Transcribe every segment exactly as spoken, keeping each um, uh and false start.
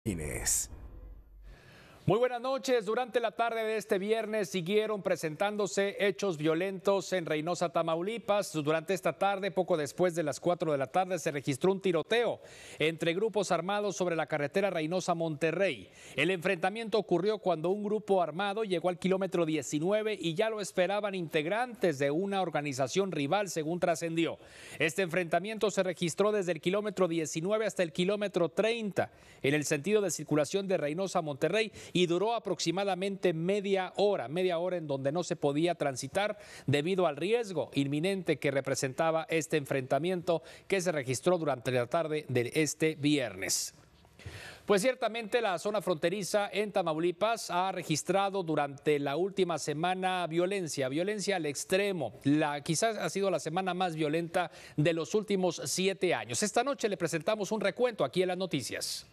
Inés. Muy buenas noches. Durante la tarde de este viernes siguieron presentándose hechos violentos en Reynosa, Tamaulipas. Durante esta tarde, poco después de las cuatro de la tarde, se registró un tiroteo entre grupos armados sobre la carretera Reynosa-Monterrey. El enfrentamiento ocurrió cuando un grupo armado llegó al kilómetro diecinueve y ya lo esperaban integrantes de una organización rival, según trascendió. Este enfrentamiento se registró desde el kilómetro diecinueve hasta el kilómetro treinta, en el sentido de circulación de Reynosa-Monterrey, y duró aproximadamente media hora, media hora en donde no se podía transitar debido al riesgo inminente que representaba este enfrentamiento que se registró durante la tarde de este viernes. Pues ciertamente la zona fronteriza en Tamaulipas ha registrado durante la última semana violencia, violencia al extremo. La, quizás ha sido la semana más violenta de los últimos siete años. Esta noche le presentamos un recuento aquí en las noticias.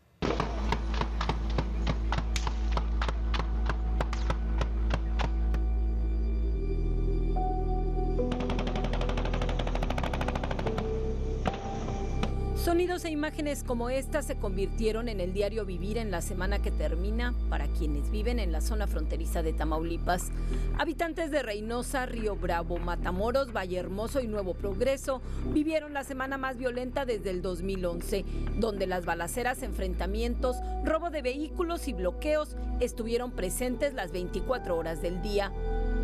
Sonidos e imágenes como esta se convirtieron en el diario vivir en la semana que termina para quienes viven en la zona fronteriza de Tamaulipas. Habitantes de Reynosa, Río Bravo, Matamoros, Vallehermoso y Nuevo Progreso vivieron la semana más violenta desde el dos mil once, donde las balaceras, enfrentamientos, robo de vehículos y bloqueos estuvieron presentes las veinticuatro horas del día.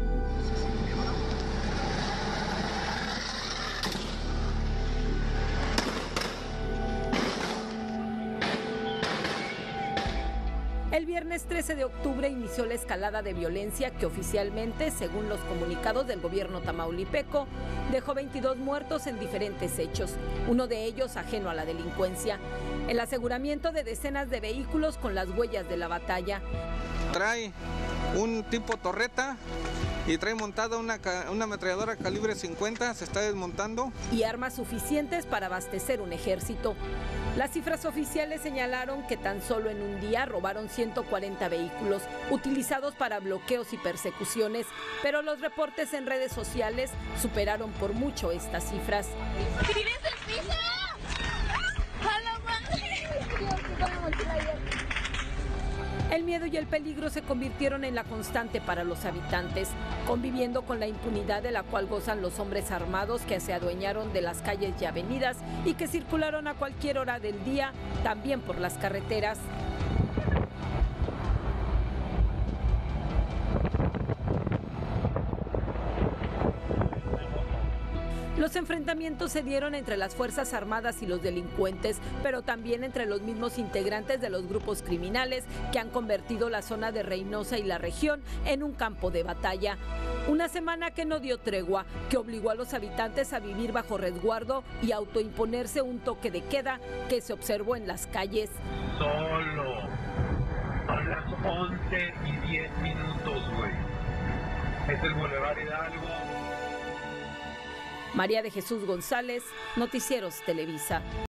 El viernes trece de octubre inició la escalada de violencia que oficialmente, según los comunicados del gobierno tamaulipeco, dejó veintidós muertos en diferentes hechos, uno de ellos ajeno a la delincuencia. El aseguramiento de decenas de vehículos con las huellas de la batalla. Trae un tipo torreta y trae montada una, una ametralladora calibre cincuenta, se está desmontando. Y armas suficientes para abastecer un ejército. Las cifras oficiales señalaron que tan solo en un día robaron ciento cuarenta vehículos utilizados para bloqueos y persecuciones, pero los reportes en redes sociales superaron por mucho estas cifras. ¿Tienes el piso? ¡A la madre! El miedo y el peligro se convirtieron en la constante para los habitantes, conviviendo con la impunidad de la cual gozan los hombres armados que se adueñaron de las calles y avenidas y que circularon a cualquier hora del día, también por las carreteras. Los enfrentamientos se dieron entre las Fuerzas Armadas y los delincuentes, pero también entre los mismos integrantes de los grupos criminales que han convertido la zona de Reynosa y la región en un campo de batalla. Una semana que no dio tregua, que obligó a los habitantes a vivir bajo resguardo y autoimponerse un toque de queda que se observó en las calles. Solo a las once y diez minutos, güey. Es el Boulevard Hidalgo. María de Jesús González, Noticieros Televisa.